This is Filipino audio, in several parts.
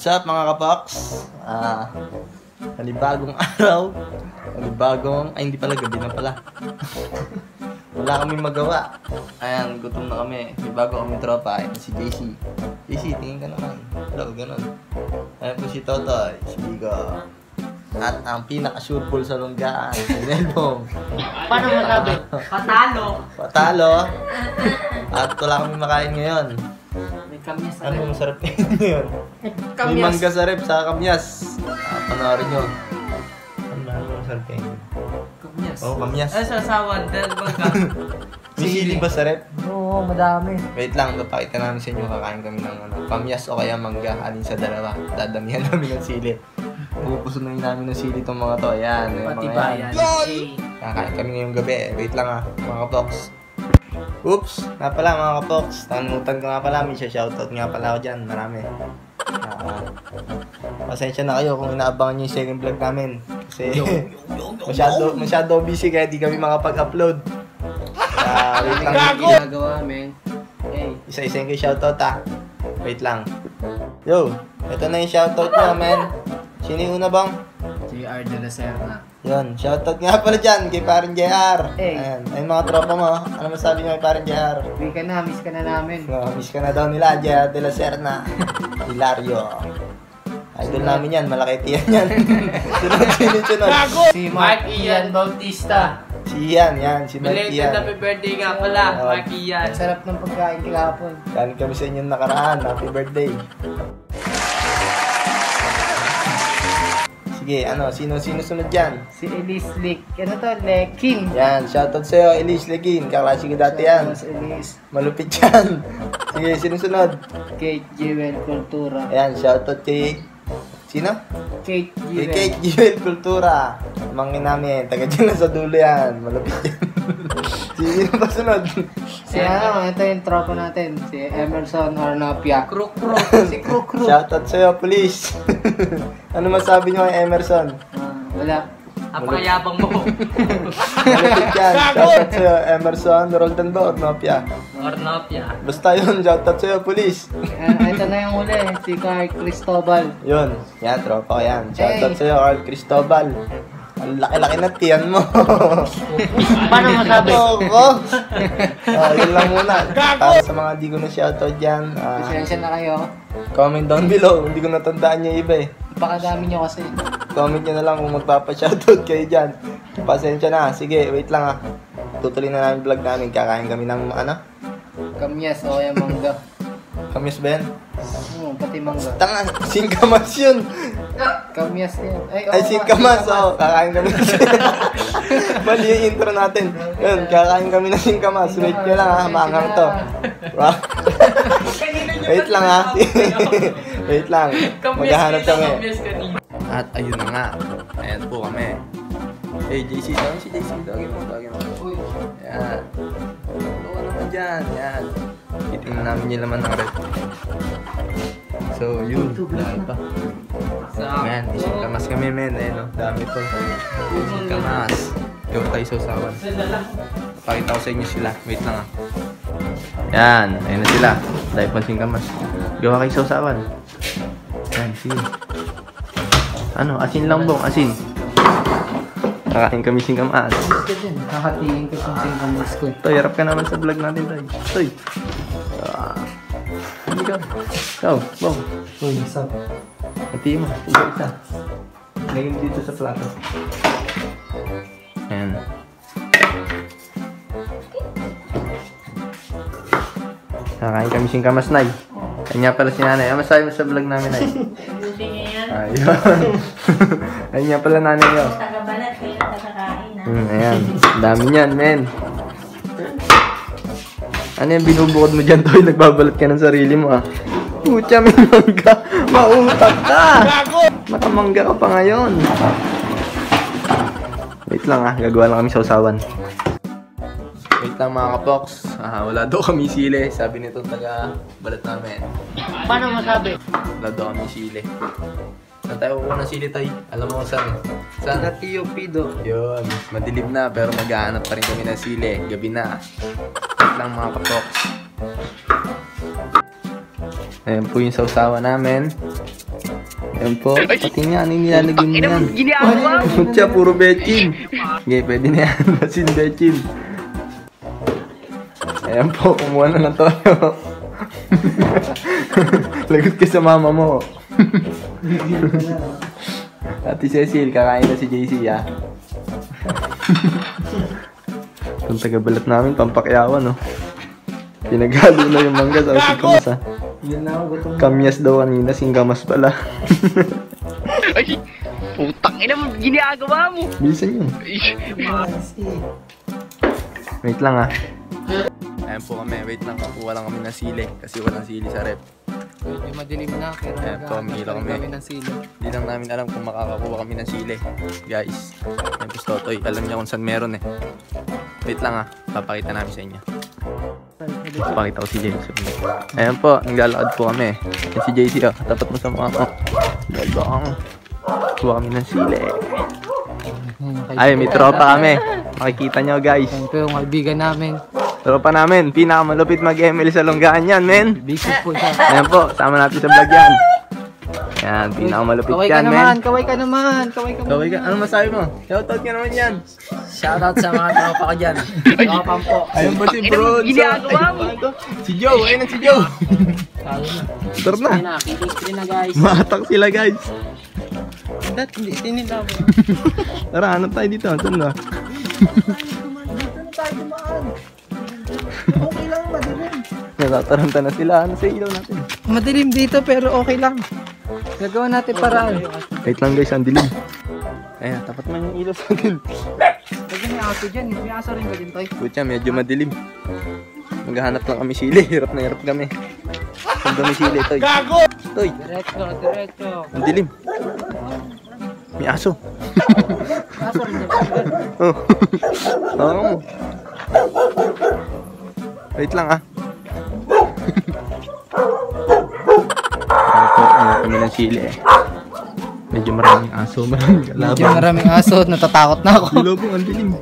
What's up mga kapoks? Panibagong araw. Ay hindi pala, gabi na pala. Wala kaming magawa. Ayan, gutom na kami. May bago kaming tropa. Ayan si JC. JC, tingin ka naman. Hello, ganun. Ayan po si Totoy, si Bigo. At ang pinaka-sureball sa lunggaan, si Nelbong. Paano masabi? Patalo. At wala kaming makain ngayon. May kamyas sa Ano masarap ngayon? May mangga sa rep sa kamyas. Panoorin nyo. Ano masarap ngayon? Kamyas. Oo, kamyas. Ay, sasawad dahil bangka. May sili ba sa rep? Oo, madami. Wait lang, papakita namin sa inyo. Kakain kami ng kamyas o kaya mangga. Alin sa dalawa. Dadamihan namin ng sili. Pupusunin namin ng sili itong mga to. Ayan. Pati mga ba yan. yan? Kakain kami ngayong gabi. Wait lang mga kapoks. Oops! Nga pala mga kapoks. Nakalimutan ko nga pala. May shoutout nga pala ako dyan. Marami. Pasensya na kayo kung inaabangan nyo yung second vlog namin. Kasi masyado busy kaya di kami makapag-upload. Wait lang. Ginagawa, men. Hey. Isa-isa yung shoutout Wait lang. Yo! Ito na yung shoutout nyo, men. Sino yung una bang? JR de la Serna. Yun, shoutout nga pala dyan kay Parin JR. Hey. Ayan, ayun mga tropa mo. Ano masabi nyo kay Parin JR? Uwi ka na, miss ka na namin. Miss ka na daw nila, JR de la Serna. Hilario. Idol namin yan, malaki tiyan yan. Sunod. Si Mark Ian Bautista. Si Ian, yan, si Mark Belated Ian. happy birthday nga pala, Mark Ian. Sarap ng pagkain kahapon. Kanin kami sa inyong nakaraan. Happy birthday. Sige, sino sunod dyan? Si Elise Lick. Ano to? Lekin. Yan, shoutout sa'yo, Elise Legin. Kaklase ko dati yan. Si Elise. Malupit yan. Sige, sino sunod? Kate Jewel Cultura. Ayan, shoutout kay... Sino? Kate Kay Jewel. Kate Jewel Cultura. Mangin namin, taga dyan na sa dulo yan. Malupit yan. Sino pa sunod? Si ito yung tropa natin. Si Emerson Arnapia. Kruk-kruk. Si Kruk. Shoutout sa'yo, please. Ano masabi nyo kay Emerson? Wala. Apakayabang mo. Malupit yan. Shoutout sa'yo, Emerson. Roldan ba? Ornopia. Ornopia. Basta yun, shoutout sa'yo, police. Ito na yung uli. Si Carl Cristobal. Yun. Yan, tropa ko yan. Shoutout sa'yo, Carl Cristobal. Ang laki-laki na tiyan mo. Paano masabi? Ako. Yun lang muna. Para sa mga di ko na shoutout dyan, Pasensya na kayo. comment down below. Hindi ko natandaan yung iba Pakadami nyo kasi. Comment nyo na lang kung magpapa-shoutout kayo dyan. Pasensya na. Sige, wait lang Tutuloy na namin vlog namin. Kakain kami ng Kamyas o kaya mangga. Kamis ba yan? Pati mangga. Tanga, singkamas yun. Kamyas yan. Ay, singkamas. Kakain kami. Mali yung intro natin. Yun, kakain kami ng singkamas. Wait nyo lang maangang to. Wait lang Wait lang. Maghahanap kami. At ayun na nga. Ayan po kami. Hey, JC. Tawag si JC. Tawagin mo. Ayan. Ano naman dyan? Ayan. Titingnan namin yung laman ng rep. So, yun. Dami pa. Man, isingkamas kami, men. Ayun, dami to. Isingkamas. Yung tayo sausawan. Pakita ko sa inyo sila. Wait lang Yan. Ayun na sila. Dahil pa singkamas. Gawa kayo sausawan. Yan, sige. Asin lang bong, asin. Kakain kami singkamas. Kakatiin ko kung singkamas ko. Toy, harap ka naman sa vlog natin, Toy. Toy. Hindi ka. Ikaw, bong. Uy, isa. Hatiin mo. Isa. Lagyan dito sa plato. Ayan. Kakain kami singkamas, Nay. Kanya pala si Nanay. Ano masabi mo sa vlog namin, Nay? Ayun. Ayun nga pala Nanay yun. Tagabalat, kaya nakakain Ayan. Dami niyan, men. Ano yung binubukod mo dyan, Toy? Nagbabalat ka ng sarili mo, Pucha, may mangga. Mautak ka. Nakamangga ka pa ngayon. Wait lang, Gagawa lang kami sa usawan. Wait lang, mga kapoks. Wala daw kami sili. Sabi nito taga-balat namin. Paano masabi? Wala daw kami sili. Saan tayo kukuha ng sili, Toy? Alam mo kung saan? Saan? Sa Tio Pido. Yun, madilim na pero maghahanap pa rin kami ng sili. Gabi na. Wait lang, mga kapoks. Ayan po yung sausawa namin. Ayan po. Pati nga, ano yung nilalagay mo yan? Ginagawa mo. Siya, puro betchin. Okay, pwede na yan. Basin betchin. Ayan po, kumuha na ng toyo. Lagot ka sa mama mo. Ate Cecil, kakain na si JC, ha? Itong tagabalat namin, pampakyawan, no? Pinaghalo na yung mangga sa singkamas, ha? Yun na ako, gutom. Kamyas daw kanina, singkamas pala. Ay, putang ina mo, ginagawa mo. Bilisan yun. Wait lang, ha? Ayan po kami, wait lang. Kuha lang kami ng sili kasi walang sili sa rep. Medyo madilim na, pero Ayan po, umiilaw kami. ng silo. Hindi lang namin alam kung makakakuha kami ng sili. Guys, yan po si Totoy. Alam niya kung saan meron eh. Wait lang, ha? Papakita namin sa inyo. Papakita ko si JC. Ayan po, naglalakad po kami. Yan si JC, oh. Tapat mo sa mga ko. Gagang. Kuha kami ng sili. Ay, may tropa kami. Makikita nyo, guys. Siyempre, yung kaibigan namin. Tropa namin, pinakamalupit mag-ML sa Longgaan yan, men. Busy po siya. Ayan po, sama natin sa vlog yan. Ayan, pinakamalupit Kaway ka yan, naman, men. kaway ka naman, kaway ka Kaway ka, ano masabi mo? Shoutout ka naman yan. Shoutout sa mga tropa ko dyan. Tropang po. Ayun po si Bron. Ginagawa mo. Si Joe, ayun na si Joe. Tara na. na, screen na guys. Mahatak sila, guys. Dati, hindi, tinila ko. Tara, hanap tayo dito. Saan na? Okay lang, madilim. Natataranta na sila. Ano sa ilaw natin? Madilim dito, pero okay lang. Gagawa natin paraan. Wait lang, guys, ang dilim. Ayan, tapat man yung ilaw sa atin. Kasi may aso dyan, may aso rin ba din, Toy? Kutya, medyo madilim. Maghahanap lang kami sili. Hirap na hirap kami. Saan kami sili, Toy? Toy, Diretso, diretso. ang dilim. May aso. Aso rin dyan. Oh. Oo. Wait lang, ah. Ano kami ng sili eh. Medyo maraming aso, maraming kalaban. Medyo maraming aso, natatakot na ako. Lubong, ang dilim.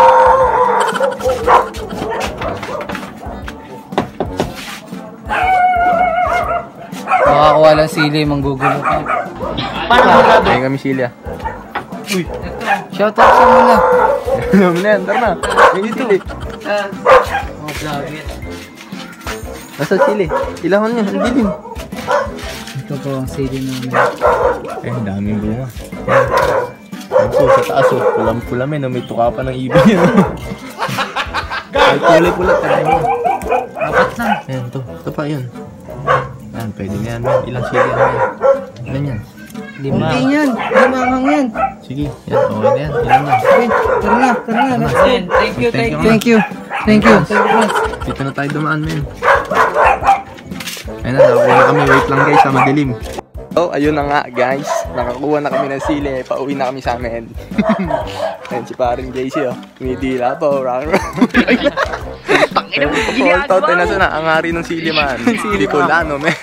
Makakuha lang sili, manggugulo ka. Ayun kami sili, ah. Shoutout sa muna. Alam mo na yan, tara na. Yung sili. Oh, vlogger. Nasa sili. Ilahon niya, ang dilim. Ito po ang sili namin. Eh, ang daming bunga. Yan po, sa taas, oh. Pulang-pula, men. May tuka pa ng ibon yan. Ay, kulay-pula. Tayo mo. Apat lang. Ayan, to. Ito pa yun. Ayan, pwede na yan, men. Ilang sili yan, men. Ilan yan? Lima. Hindi yan. Limamang yan. Sige, yan. Okay na yan. Ilan yan? Okay, tara na, tara na. Let's go. Thank you, thank you. Thank you. Thank you. Dito na tayo dumaan, men. Ayun na, nakakuha na kami. Wait lang, guys, sa madilim. So, ayun na nga, guys. Nakakuha na kami ng sili. Pauwi na kami sa amin. Ayan si paring JC, oh. Kumidila pa, oh. Tangina mo, Ginagawa ginagawa mo. na ang hari ng sili, man. Sili ko lano, men.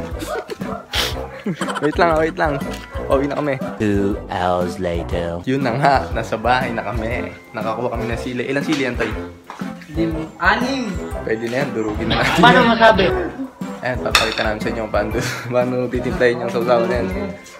Wait lang. Pauwi na kami. 2 hours later. Yun na nga, nasa bahay na kami. Nakakuha kami ng sili. Ilang sili yan, Toy? Anim. Pwede na yan, durugin na natin. Paano masabi? Ayan, papakita namin sa inyo kung paano titimplahin yung sausawan na yan.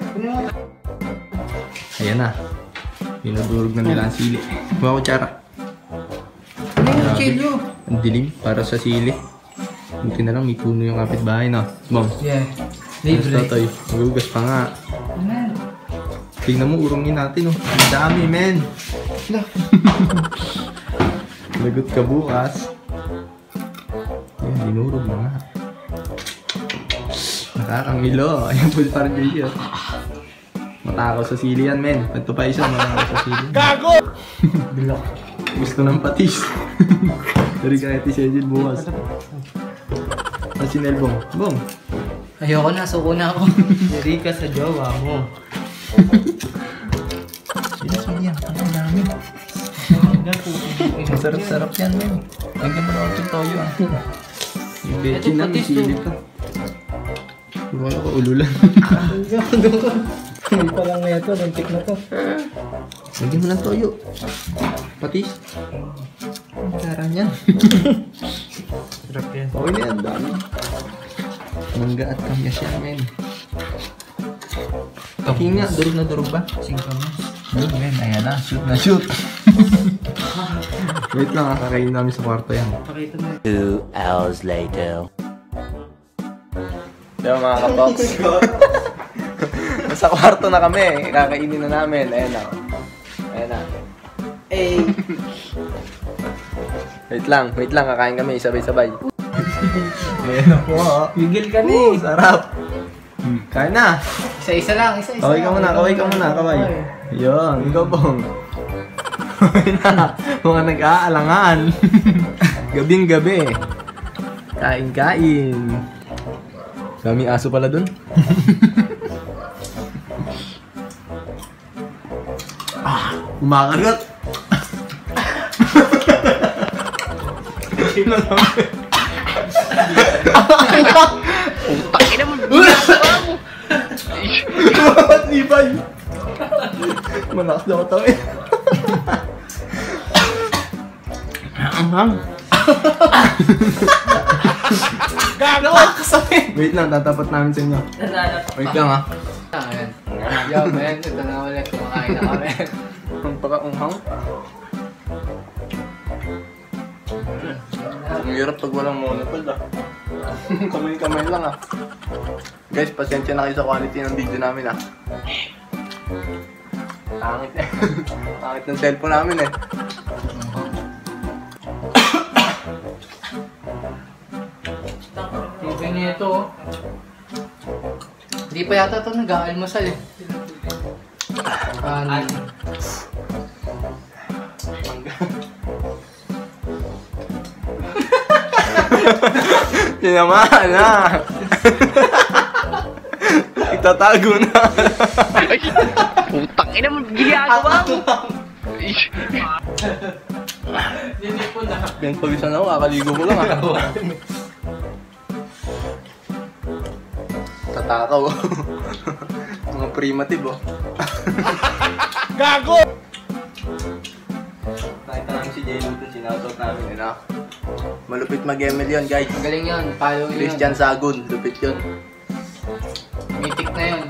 Ayan na. Pinudurog na nila ang sili. Kuha ko tsara. Ano yung chilyo? Ang dilim para sa sili. Buti na lang may puno yung kapitbahay, no? Bong. Yeah. Basta, Toy. Magugas pa nga. Tingnan mo, urungin natin, oh. Ang dami, men. Lagot ka bukas. Ayan, dinurog na nga. Nakakangilo. Ayan po parang Jay, oh. Matakaw sa sili yan, men. Ito pa isa, matakaw sa sili. Gago! Gusto ng patis. Dari ka natin siya dyan bukas. At si Nelbong. Bong. Ayoko na, suko na ako. Dari ka sa jowa mo. Sili yan. Ang dami. Masarap-sarap yan, men. Hanggang mo na ako yung toyo, ah. Yung betchin na, may sili pa. Puro ko ululan. Hindi pa lang na ito, lantik na to. Lagyan mo ng toyo. Patis. Ang sarang yan. Sarap yan. Okay na yan, dami. Mangga at kamyas yan, men. King nga, durog na durog ba? Yun, men. Ayan na. Shoot na shoot. Wait lang, kakain namin sa kwarto yan. 2 hours later. Diba mga kapox? Nasa kwarto na kami. Kakainin na namin. Ayan na. Ayan na. Hey! Wait lang. Kakain kami. Sabay-sabay. Ayan na po. Gigil ka ni. Sarap. Kain na. Isa-isa lang. Kaway ka muna. Kaway. Yun. Ikaw pong. Kaway na. Mga nag-aalangan. Gabing-gabi. Kain. Daming aso pala dun. Kumakagat. Putang ina mo, ginagawa mo. Bakit libay? Malakas daw ito eh. Anghang. Gago! Wait lang, tatapat namin sa inyo. Wait lang ha. Ayan. Yo, men. Ito na ulit. Kumakain na kami. Ang paka-unghang. Ang hirap pag walang monopod ah. Kamay-kamay lang ah. Guys, pasensya na kayo sa quality ng video namin ah. Pangit eh. Pangit ng cellphone namin eh. Tibay niya ito. Hindi pa yata ito nag-aalmasal eh. Tinamaan na. Itatago na. Putang ina mo, ginagawa mo. Pawisan ako, kakaligo ko lang ah. Tatakaw. Mga primitive oh. Gago! Nakita namin si Jay Luton, sinautot namin yun ah. Malupit mag-ML yun guys. Ang galing yun. Follow yun. Christian Sagun, lupit yun. Mythic na yun.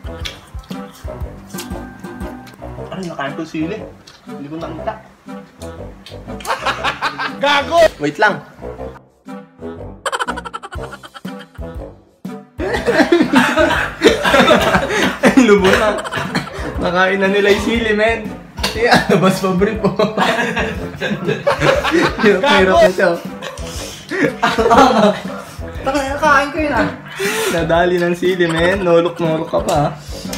Ay, nakain ko sili. Hindi ko nakita. Gago! Wait lang. Ay, lubo na. Nakain na nila yung sili, men. Kaya, bas paborito po. Hirap na siya. Nakakain ko yun ah. Nadali ng sili, men. Nolok-nolok ka pa.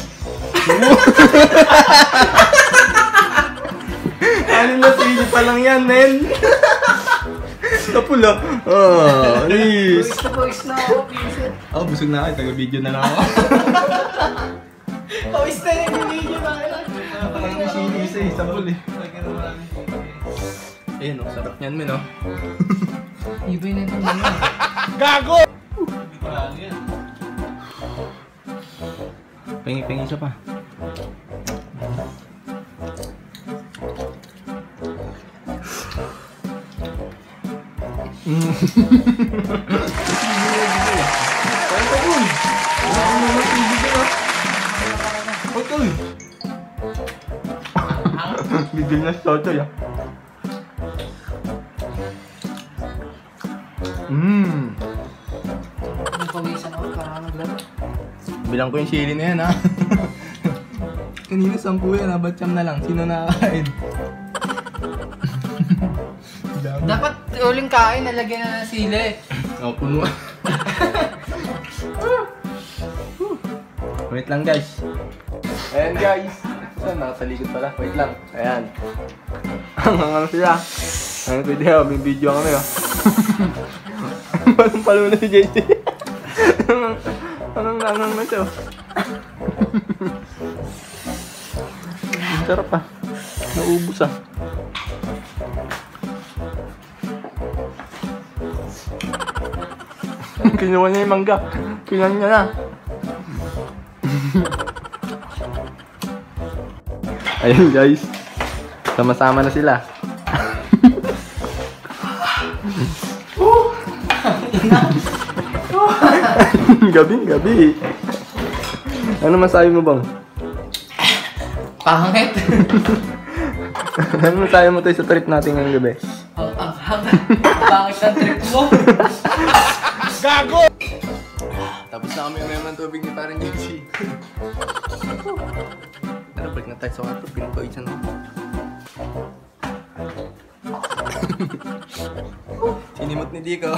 Ano na sili pa lang yan, men. Napula. Oh, please. Pawis na ako, please. Oh, busog na ako. Taga-video na lang ako. Pawis na yung video na kayo. Ang sili isa pul eh. Ayun, oh, sarap niyan, men, oh. Ibay na ito naman. Gago! Pengi-pengi siya pa. Bigil na sa chochoy ah. Ang pawisan ako para maglaro. Bilang ko yung sili na yan ha. Kanina 10 yan ha, ba't siyam na lang? Sino nakakain? Dapat uling kain, nalagyan na ng sili. Oh, puno. Wait lang guys. Ayan guys. Saan? Nakatalikod pala. Wait lang. Ayan. Ano sila? Ano pwede ha? May video kami ha. Parang palo na si JJ. Anong na ito? Ang sarap ah. Naubos ah. Kinuha niya yung mangga. Kinuha niya na. Ayun guys. Sama-sama na sila. Gabi. Ano masabi mo bang? Pangit. Ano masabi mo tayo sa trip natin ngayong gabi? Ang pangit ng trip mo. Tapos na kami uminom ng tubig ni parang JC. Tara, balik na tayo sa kwarto. Pinupawisan ako. Sinimot ni Dico.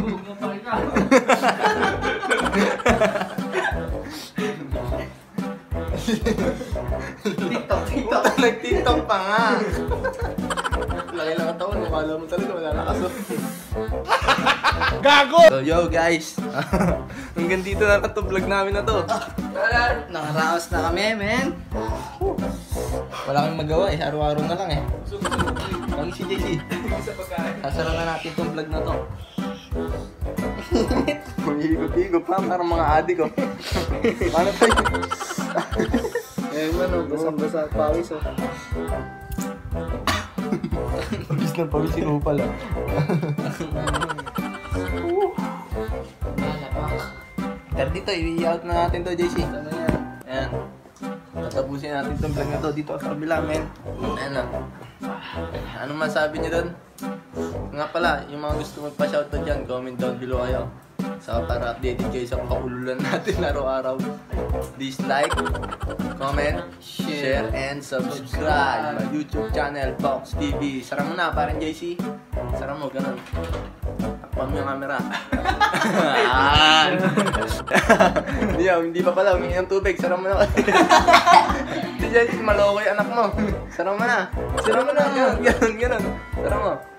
TikTok. Nag-TikTok pa nga. Laki lang ang taon. Mukala mo talaga wala nakasot. Gago! So yo guys. Hanggang dito na ito vlog namin na to. Nakaraos na kami, men. Wala kang magawa eh. Araw-araw na lang eh. Lagi si JC. Sasara na natin itong vlog na to. Humihigot-higot pa. Parang mga adik oh. Paano tayo? Eh, ano, basang-basa at pawis, oh. Pabis na pabis si Kupal ah. Pero dito, i-out na natin to, JC. Ano yan? Ayan. Tatapusin natin itong vlog na to dito sa kabila, men. Ayan na. Anong masabi niyo doon? Nga pala, yung mga gusto magpa-shoutout dyan, comment down below kayo. Saka para updated kayo sa pakululan natin araw-araw. Please like, comment, share, and subscribe my YouTube channel, Fox TV. Sara mo na, parang JC. Sara mo, ganun. Takpan mo yung camera. Hindi pa pala, humingi ng tubig. Sara mo na. Si JC, maloko yung anak mo. Sara mo na. Sara mo na, ganun. Sara mo.